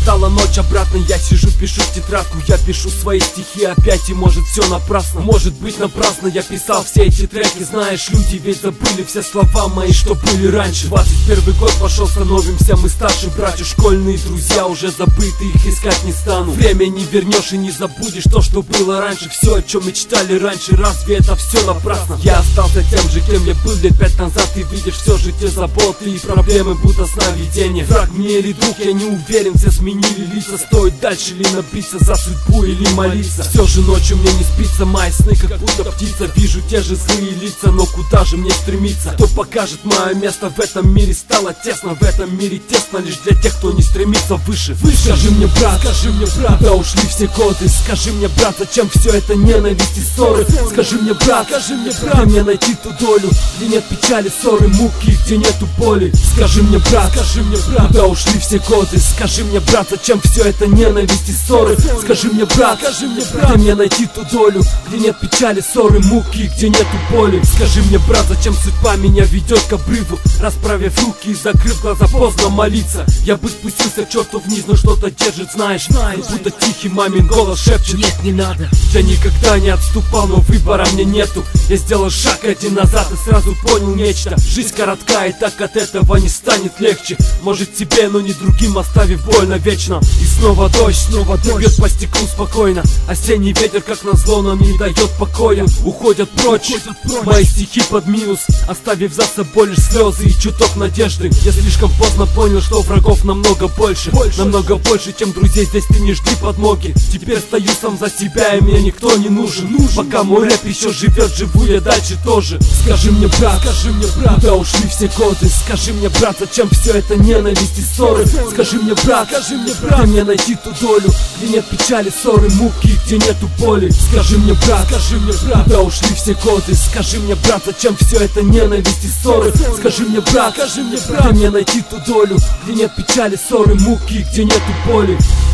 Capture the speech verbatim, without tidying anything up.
Настала ночь, обратно я сижу, пишу в тетрадку. Я пишу свои стихи опять, и может все напрасно. Может быть напрасно я писал все эти треки. Знаешь, люди ведь забыли все слова мои, что были раньше. Двадцать первый год пошел, становимся мы старше. Братья, школьные друзья уже забыты, их искать не стану. Время не вернешь и не забудешь то, что было раньше. Все, о чем мечтали раньше, разве это все напрасно? Я остался тем же, кем я был лет пять назад. Ты видишь все же те заботы и проблемы, будто сновидения. Враг мне или друг, я не уверен, все сменили лица. Стоит дальше ли набиться за судьбу или молиться? Все же ночью мне не спится, мои сны как будто птица. Вижу те же злые лица, но куда же мне стремиться? Кто покажет мое место в этом мире? Стало тесно, в этом мире тесно лишь для тех, кто не стремится выше. Выше. Скажи мне, брат, скажи мне, брат, куда ушли все годы? Скажи мне, брат, зачем все это ненависть и ссоры? Скажи мне, брат, скажи мне, брат, где мне найти ту долю, где нет печали, ссоры, муки, где нету боли? Скажи мне, брат, скажи мне, брат, куда ушли все годы? Скажи мне, брат, зачем все это ненависть и ссоры? Скажи мне, брат, скажи мне, брат, где мне найти ту долю, где нет печали, ссоры, муки, где нету боли? Скажи мне, брат, зачем судьба меня ведет к обрыву? Расправив руки и закрыв глаза, поздно молиться. Я бы спустился к черту вниз, но что-то держит, знаешь, знаешь. Будто тихий мамин голос шепчет: нет, не надо. Я никогда не отступал, но выбора мне нету. Я сделал шаг один назад и сразу понял нечто. Жизнь коротка, и так от этого не станет легче. Может тебе, но не другим, оставив боль навечно. И снова дождь, снова дождь бьет по стеклу спокойно. Осенний ветер, как назло, нам не дает покоя. Уходят прочь, Уходят прочь мои стихи под минус, оставив за собой лишь слезы и чуток надежды. Я слишком поздно понял, что врагов намного больше, больше. Намного больше, чем друзей, здесь ты не жди подмоги. Теперь стою сам за себя, и мне никто не нужен, нужен. Пока мой рэп еще живет, живу я дальше тоже. Скажи мне, брат, скажи мне, брат, куда ушли все годы? Скажи мне, брат, зачем все это ненависть и ссоры? Скажи мне, брат, скажи мне, брат, где мне найти ту долю, где нет печали, ссоры, муки, где нету боли? Скажи мне, брат, скажи мне, брат, куда ушли все годы? Скажи мне, брат, зачем все это ненависть и ссоры? Скажи мне, брат, скажи мне, брат, где мне найти ту долю, где нет печали, ссоры, муки, где нету боли?